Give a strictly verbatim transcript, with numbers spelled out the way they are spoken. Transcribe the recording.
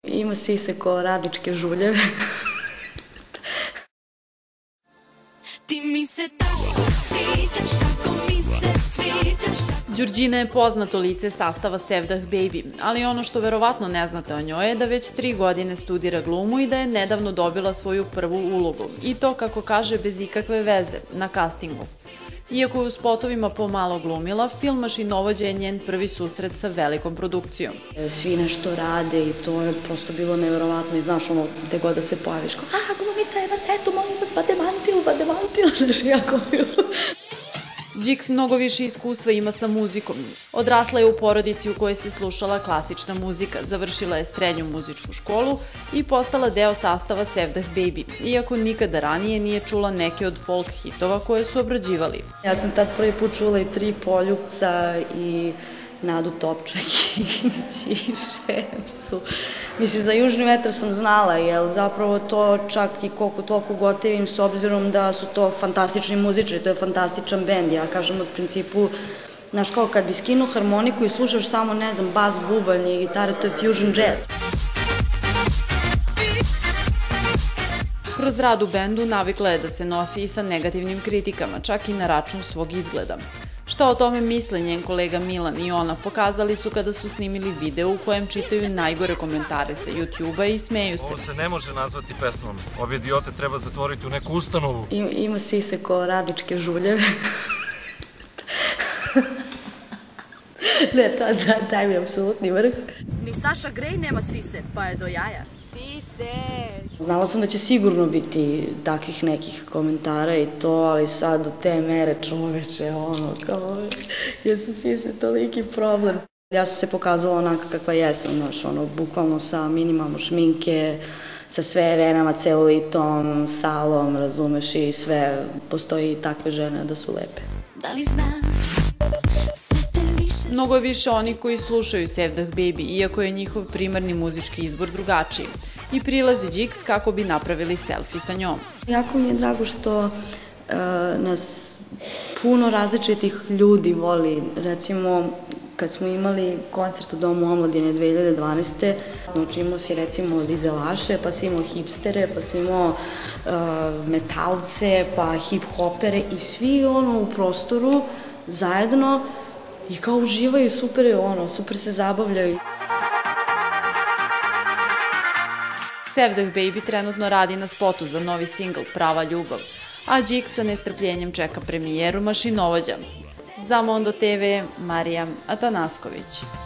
Ima sise ko radničke žuljeve. Ti mi se tako sviđaš, kako mi se sviđaš. Đurđina je poznato lice sastava Sevdah Baby, ali ono što verovatno ne znate o njoj je da već tri godine studira glumu i da je nedavno dobila svoju prvu ulogu. I to, kako kaže, bez ikakve veze, na castingu. Iako je u spotovima pomalo glumila, film Mašinovođa je njen prvi susret sa velikom produkcijom. Svi nešto rade i to je prosto bilo neverovatno i znaš ono, gde god da se pojaviš, kao, a, glumica je na setu, molim vas, bademantil, bademantil, znaš, jako bilo. Džiks mnogo više iskustva ima sa muzikom. Odrasla je u porodici u kojoj se slušala klasična muzika, završila je srednju muzičku školu i postala deo sastava Sevdah Baby, iako nikada ranije nije čula neke od folk hitova koje su obrađivali. Ja sam tad prvi put čula i Tri poljupca i Nadu Topčagić i Šemsu. Mislim, za Južni vetar sam znala, jer zapravo to čak i koliko toliko gotivim, s obzirom da su to fantastični muzičari, to je fantastičan bend. Ja kažem, od principu, znaš, kao kad bi skinuo harmoniku i slušaš samo, ne znam, bas, bubanj i gitare, to je fusion jazz. Kroz rad u bendu navikla je da se nosi i sa negativnim kritikama, čak i na račun svog izgleda. Šta o tome misle njen kolega Milan i ona pokazali su kada su snimili video u kojem čitaju najgore komentare sa YouTube-a i smeju se. Ovo se ne može nazvati pesmom. Ove idiote treba zatvoriti u neku ustanovu. Ima sise ko radničke žuljeve. Ne, taj mi je apsolutni vrh. Ni Saša Grej nema sise, pa je do jaja. Sise! Znala sam da će sigurno biti takvih nekih komentara i to, ali sad do te mere čoveče, ono, kao, jesu sise toliki problem. Ja sam se pokazala onaka kakva jesam, znaš, ono, bukvalno sa minimalno šminke, sa sve venama, celulitom, salom, razumeš, i sve, postoji i takve žene da su lepe. Da li znaš? Mnogo je više onih koji slušaju Sevdah Baby, iako je njihov primarni muzički izbor drugačiji. I prilazi Džiks kako bi napravili selfie sa njom. Jako mi je drago što nas puno različitih ljudi voli. Recimo, kad smo imali koncert u Domu omladine dve hiljade dvanaeste. Znači imao si recimo dizelaše, pa si imao hipstere, pa si imao metalce, pa hip-hopere i svi ono u prostoru zajedno i kao uživaju, super, ono, super se zabavljaju. Sevdah Baby trenutno radi na spotu za novi singl Prava ljubav, a Džiks sa nestrpljenjem čeka premijeru Mašinovođa. Za Mondo te ve, Marija Atanasković.